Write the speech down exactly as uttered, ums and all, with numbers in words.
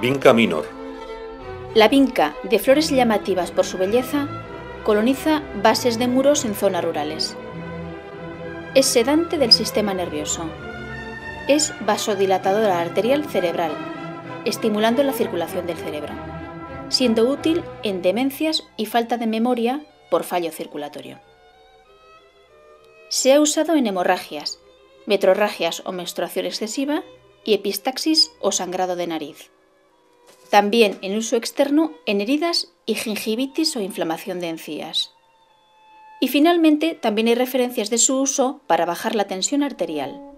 Vinca minor. La vinca, de flores llamativas por su belleza, coloniza bases de muros en zonas rurales. Es sedante del sistema nervioso. Es vasodilatadora arterial cerebral, estimulando la circulación del cerebro, siendo útil en demencias y falta de memoria por fallo circulatorio. Se ha usado en hemorragias, metrorragias o menstruación excesiva y epistaxis o sangrado de nariz. También en uso externo en heridas y gingivitis o inflamación de encías. Y finalmente también hay referencias de su uso para bajar la tensión arterial.